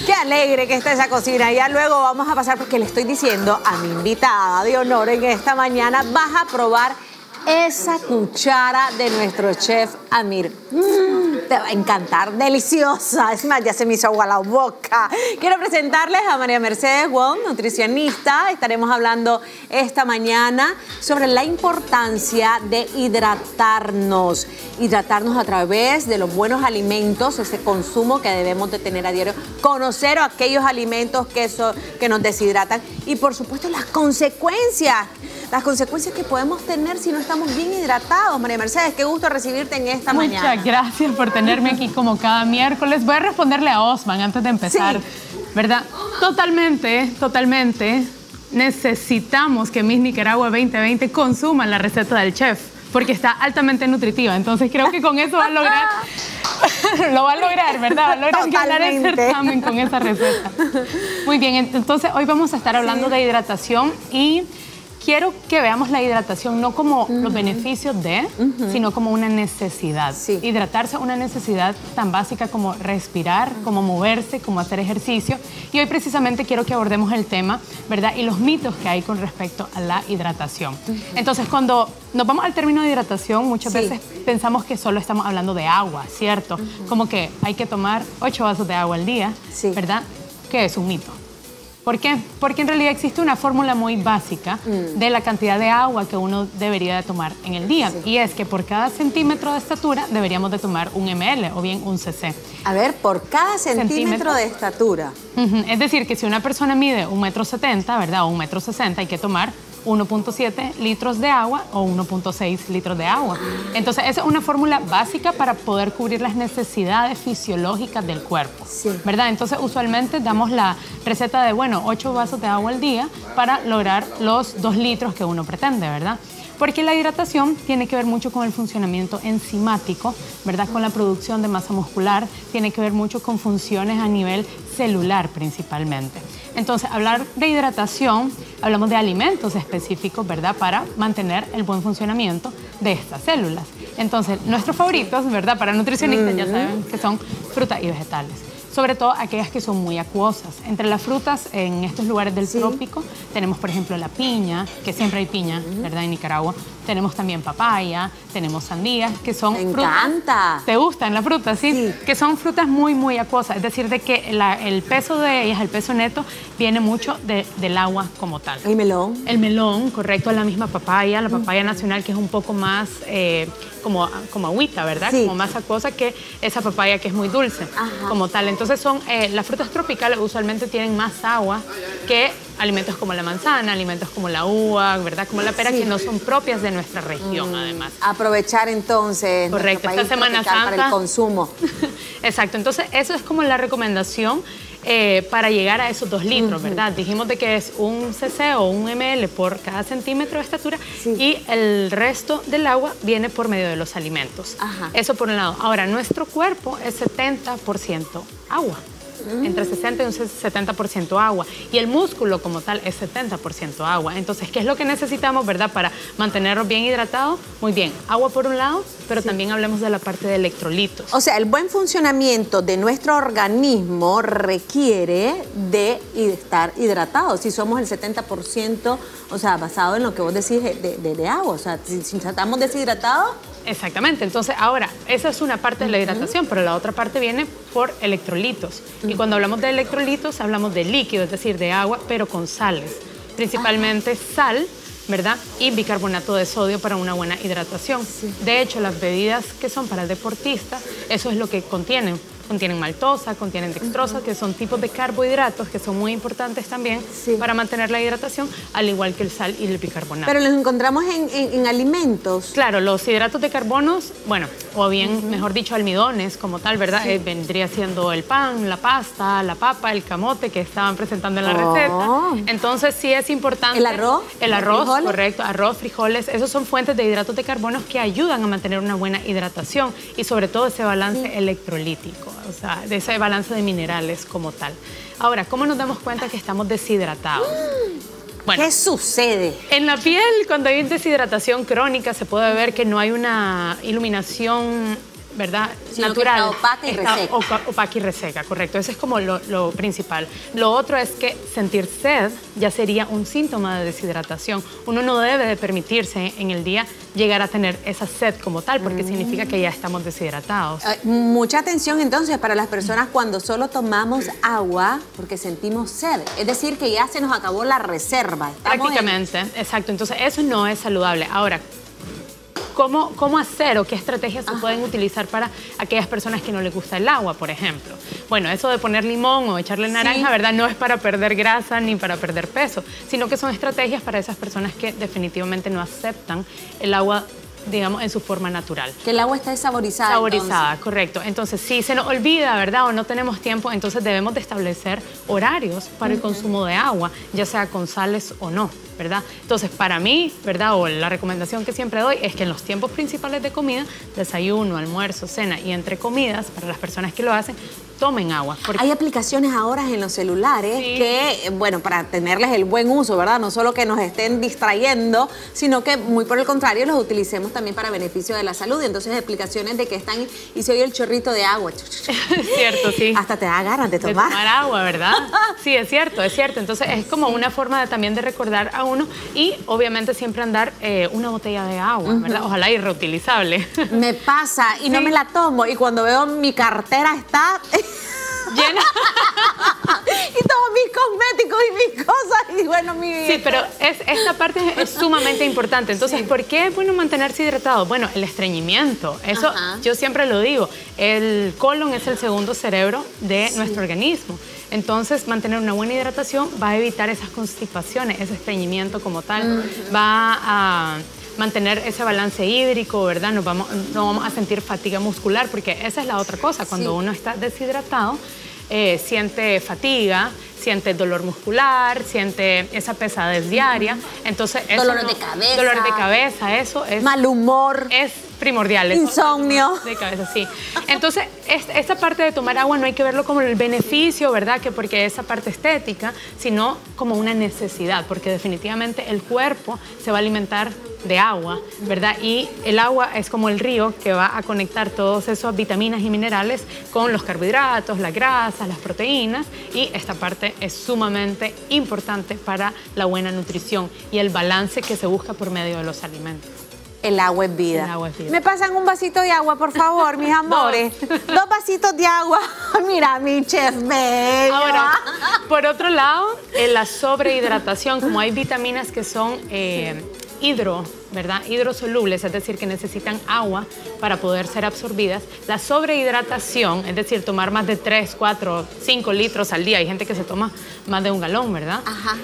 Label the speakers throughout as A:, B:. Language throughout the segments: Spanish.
A: Qué alegre que está esa cocina. Ya luego vamos a pasar porque le estoy diciendo a mi invitada de honor en esta mañana, vas a probar esa cuchara de nuestro chef Amir. Te va a encantar, deliciosa. Es más, ya se me hizo agua la boca. Quiero presentarles a María Mercedes Wong, nutricionista. Estaremos hablando esta mañana sobre la importancia de hidratarnos. Hidratarnos a través de los buenos alimentos, ese consumo que debemos de tener a diario. Conocer aquellos alimentos que nos deshidratan. Y por supuesto las consecuencias que podemos tener si no estamos bien hidratados. María Mercedes, qué gusto recibirte en esta mañana.
B: Muchas gracias por tenerme aquí como cada miércoles. Voy a responderle a Osman antes de empezar, ¿verdad? Totalmente necesitamos que Miss Nicaragua 2020 consuman la receta del chef, porque está altamente nutritiva. Entonces creo que con eso va a lograr, lo va a lograr, ¿verdad? Va a lograr ganar el certamen con esa receta. Muy bien, entonces hoy vamos a estar hablando de hidratación y quiero que veamos la hidratación no como los beneficios de, sino como una necesidad. Hidratarse es una necesidad tan básica como respirar, como moverse, como hacer ejercicio. Y hoy precisamente quiero que abordemos el tema, ¿verdad? Y los mitos que hay con respecto a la hidratación. Entonces, cuando nos vamos al término de hidratación, muchas veces pensamos que solo estamos hablando de agua, ¿cierto? Como que hay que tomar 8 vasos de agua al día, ¿verdad? Que es un mito. ¿Por qué? Porque en realidad existe una fórmula muy básica de la cantidad de agua que uno debería de tomar en el día. Y es que por cada centímetro de estatura deberíamos de tomar un ml o bien un cc.
A: A ver, por cada centímetro de estatura.
B: Es decir, que si una persona mide 1,70 m, ¿verdad? O 1,60 m, hay que tomar 1.7 litros de agua o 1.6 litros de agua. Entonces, esa es una fórmula básica para poder cubrir las necesidades fisiológicas del cuerpo, ¿verdad? Entonces, usualmente damos la receta de, 8 vasos de agua al día para lograr los 2 litros que uno pretende, ¿verdad? Porque la hidratación tiene que ver mucho con el funcionamiento enzimático, ¿verdad? Con la producción de masa muscular, tiene que ver mucho con funciones a nivel celular principalmente. Entonces, hablar de hidratación, hablamos de alimentos específicos, ¿verdad? Para mantener el buen funcionamiento de estas células. Entonces, nuestros favoritos, ¿verdad? Para nutricionistas ya saben que son frutas y vegetales. Sobre todo aquellas que son muy acuosas. Entre las frutas en estos lugares del trópico tenemos, por ejemplo, la piña, que siempre hay piña, ¿verdad? En Nicaragua. Tenemos también papaya, tenemos sandías, que son frutas. ¡Me encanta! ¿Te gustan las frutas? Sí. Que son frutas muy acuosas. Es decir, de que el peso de ellas, el peso neto, viene mucho del agua como tal.
A: ¿El melón?
B: El melón, correcto, la misma papaya, la papaya nacional, que es un poco más como agüita, ¿verdad? Como más acuosa que esa papaya que es muy dulce, como tal. Entonces las frutas tropicales usualmente tienen más agua que alimentos como la manzana, alimentos como la uva, ¿verdad? Como la pera, que no son propias de nuestra región, además.
A: Aprovechar entonces
B: correcto, esta Semana Santa
A: para el consumo.
B: Exacto, entonces eso es como la recomendación para llegar a esos 2 litros, ¿verdad? Dijimos de que es un cc o un ml por cada centímetro de estatura y el resto del agua viene por medio de los alimentos. Eso por un lado. Ahora, nuestro cuerpo es 70% agua. Entre 60 y un 70% agua. Y el músculo como tal es 70% agua. Entonces, ¿qué es lo que necesitamos, verdad? Para mantenernos bien hidratados. Muy bien, agua por un lado, pero también hablemos de la parte de electrolitos.
A: O sea, el buen funcionamiento de nuestro organismo requiere de estar hidratados. Si somos el 70%, o sea, basado en lo que vos decís de agua. O sea, si estamos deshidratados.
B: Exactamente. Entonces, ahora, esa es una parte de la hidratación, pero la otra parte viene por electrolitos. Y cuando hablamos de electrolitos, hablamos de líquido, es decir, de agua, pero con sales. Principalmente sal, ¿verdad? Y bicarbonato de sodio para una buena hidratación. De hecho, las bebidas que son para el deportista, eso es lo que contienen. Contienen maltosa, contienen dextrosa, que son tipos de carbohidratos que son muy importantes también para mantener la hidratación, al igual que el sal y el bicarbonato.
A: Pero los encontramos en alimentos.
B: Claro, los hidratos de carbonos, o bien, mejor dicho, almidones como tal, ¿verdad? Vendría siendo el pan, la pasta, la papa, el camote que estaban presentando en la receta. Entonces, sí es importante.
A: ¿El arroz?
B: El arroz, correcto. Arroz, frijoles, esos son fuentes de hidratos de carbonos que ayudan a mantener una buena hidratación y sobre todo ese balance electrolítico. O sea, de ese balance de minerales como tal. Ahora, ¿cómo nos damos cuenta que estamos deshidratados?
A: Bueno, ¿qué sucede?
B: En la piel, cuando hay deshidratación crónica, se puede ver que no hay una iluminación ¿verdad?
A: Sino
B: natural.
A: que está opaca y reseca.
B: Opaca y reseca, correcto. Eso es como lo principal. Lo otro es que sentir sed ya sería un síntoma de deshidratación. Uno no debe de permitirse en el día llegar a tener esa sed como tal, porque significa que ya estamos deshidratados.
A: Mucha atención entonces para las personas cuando solo tomamos agua porque sentimos sed. Es decir, que ya se nos acabó la reserva.
B: Prácticamente, exacto. Entonces, eso no es saludable. Ahora, ¿cómo hacer o qué estrategias se pueden utilizar para aquellas personas que no les gusta el agua, por ejemplo? Bueno, eso de poner limón o echarle naranja, ¿verdad? No es para perder grasa ni para perder peso, sino que son estrategias para esas personas que definitivamente no aceptan el agua, digamos, en su forma natural.
A: Que el agua esté saborizada.
B: Saborizada, entonces. Correcto. Entonces, si se nos olvida, ¿verdad? O no tenemos tiempo, entonces debemos de establecer horarios para el consumo de agua, ya sea con sales o no, ¿verdad? Entonces, para mí, ¿verdad? O la recomendación que siempre doy es que en los tiempos principales de comida, desayuno, almuerzo, cena y entre comidas, para las personas que lo hacen, tomen agua.
A: Hay aplicaciones ahora en los celulares que, bueno, para tenerles el buen uso, ¿verdad? No solo que nos estén distrayendo, sino que muy por el contrario los utilicemos también para beneficio de la salud. Y entonces aplicaciones de que están y se oye el chorrito de agua.
B: Cierto, sí.
A: Hasta te da ganas de tomar.
B: De tomar agua, ¿verdad? Sí, es cierto, es cierto. Entonces es como una forma también de recordar a uno y obviamente siempre andar una botella de agua, ¿verdad? Ojalá y reutilizable.
A: Me pasa y no me la tomo y cuando veo mi cartera está
B: llena
A: y todos mis cosméticos y mis cosas y bueno, mi vida.
B: Sí, pero esta parte es sumamente importante. Entonces, ¿por qué es bueno mantenerse hidratado? Bueno, el estreñimiento, eso yo siempre lo digo, el colon es el segundo cerebro de nuestro organismo. Entonces, mantener una buena hidratación va a evitar esas constipaciones, ese estreñimiento como tal, va a mantener ese balance hídrico, ¿verdad? No vamos a sentir fatiga muscular, porque esa es la otra cosa. Cuando uno está deshidratado, siente fatiga, siente dolor muscular, siente esa pesadez diaria. Entonces, eso
A: dolores de cabeza.
B: Dolor de cabeza, eso es...
A: Mal humor.
B: Es primordial.
A: Insomnio.
B: De cabeza, sí. Entonces, esta parte de tomar agua no hay que verlo como el beneficio, ¿verdad? Que porque esa parte estética, sino como una necesidad, porque definitivamente el cuerpo se va a alimentar de agua, ¿verdad? Y el agua es como el río que va a conectar todas esas vitaminas y minerales con los carbohidratos, las grasas, las proteínas, y esta parte es sumamente importante para la buena nutrición y el balance que se busca por medio de los alimentos.
A: El agua es vida.
B: El agua es vida.
A: ¿Me pasan un vasito de agua, por favor, mis amores? Dos vasitos de agua. Mira, mi chef bello.
B: Ahora, por otro lado, la sobrehidratación, como hay vitaminas que son ¿verdad? Hidrosolubles, es decir, que necesitan agua para poder ser absorbidas. La sobrehidratación, es decir, tomar más de 3, 4, 5 litros al día, hay gente que se toma más de 1 galón, ¿verdad?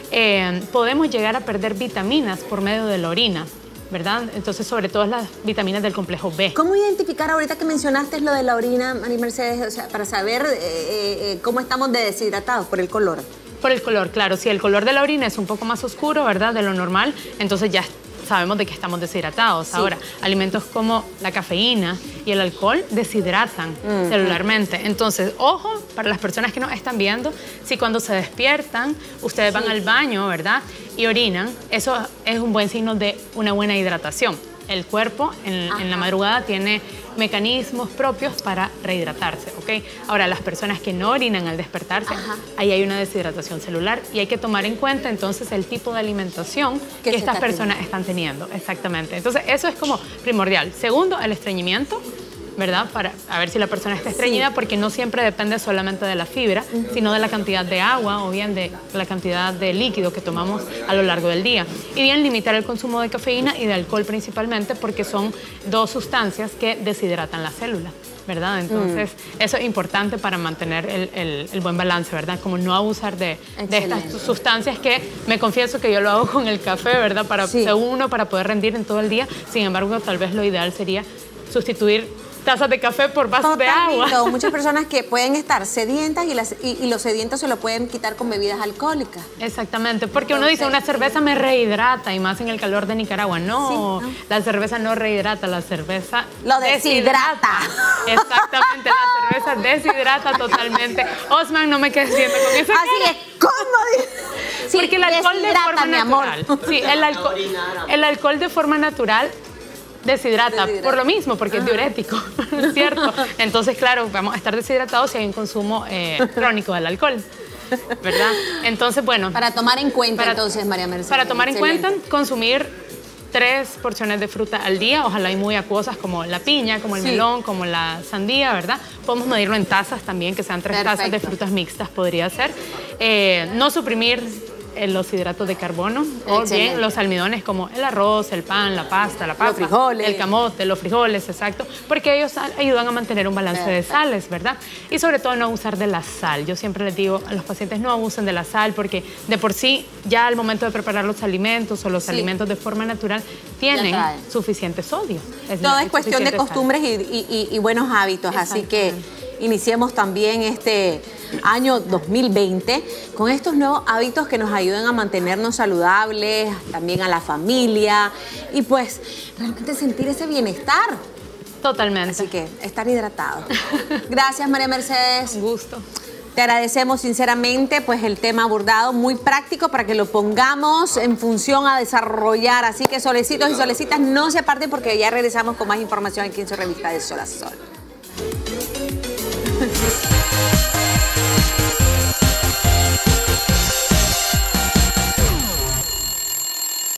B: Podemos llegar a perder vitaminas por medio de la orina, ¿verdad? Entonces, sobre todo las vitaminas del complejo B.
A: ¿Cómo identificar ahorita que mencionaste lo de la orina, María Mercedes, o sea, para saber cómo estamos de deshidratados por el color?
B: Por el color, claro. Si el color de la orina es un poco más oscuro, ¿verdad? De lo normal, entonces ya sabemos de que estamos deshidratados. Ahora, alimentos como la cafeína y el alcohol deshidratan celularmente. Entonces, ojo, para las personas que nos están viendo, si cuando se despiertan, ustedes van al baño, ¿verdad? Y orinan, eso es un buen signo de una buena hidratación. El cuerpo en la madrugada tiene mecanismos propios para rehidratarse, ¿ok? Ahora, las personas que no orinan al despertarse, ahí hay una deshidratación celular y hay que tomar en cuenta entonces el tipo de alimentación que estas personas están teniendo. Exactamente. Entonces, eso es como primordial. Segundo, el estreñimiento, ¿verdad? Para a ver si la persona está estreñida, porque no siempre depende solamente de la fibra, sino de la cantidad de agua o bien de la cantidad de líquido que tomamos a lo largo del día. Y bien, limitar el consumo de cafeína y de alcohol principalmente, porque son dos sustancias que deshidratan la célula, ¿verdad? Entonces, eso es importante para mantener el buen balance, ¿verdad? Como no abusar de estas sustancias que me confieso que yo lo hago con el café, ¿verdad? Según uno, para poder rendir en todo el día. Sin embargo, tal vez lo ideal sería sustituir tazas de café por vasos de agua.
A: Muchas personas que pueden estar sedientas y los sedientos se lo pueden quitar con bebidas alcohólicas.
B: Exactamente, porque uno dice, una cerveza me rehidrata, y más en el calor de Nicaragua. No, la cerveza no rehidrata, la cerveza
A: lo deshidrata.
B: Exactamente, la cerveza deshidrata totalmente. Osman, no me quedes viendo con eso.
A: Así es, ¿cómo?
B: Porque el alcohol de forma natural. Sí, el alcohol de forma natural deshidrata por lo mismo, porque es diurético, ¿cierto? Entonces, claro, vamos a estar deshidratados si hay un consumo crónico del alcohol, ¿verdad? Entonces, bueno.
A: Para tomar en cuenta, entonces, María Mercedes.
B: Para tomar en cuenta, consumir 3 porciones de fruta al día, ojalá y muy acuosas como la piña, como el melón, como la sandía, ¿verdad? Podemos medirlo en tazas también, que sean 3 tazas de frutas mixtas, podría ser. No suprimir los hidratos de carbono o bien los almidones como el arroz, el pan, la pasta, la papa,
A: los frijoles,
B: el camote, los frijoles, exacto, porque ellos ayudan a mantener un balance de sales, ¿verdad? Y sobre todo no abusar de la sal. Yo siempre les digo a los pacientes no abusen de la sal porque de por sí ya al momento de preparar los alimentos o los alimentos de forma natural tienen suficiente sodio.
A: Todo es cuestión de costumbres y buenos hábitos, así que iniciemos también este año 2020 con estos nuevos hábitos que nos ayuden a mantenernos saludables, también a la familia y pues realmente sentir ese bienestar.
B: Totalmente.
A: Así que estar hidratado. Gracias, María Mercedes.
B: Un gusto.
A: Te agradecemos sinceramente pues el tema abordado, muy práctico para que lo pongamos en función a desarrollar. Así que solecitos y solecitas, no se aparten porque ya regresamos con más información aquí en su revista de Sol a Sol.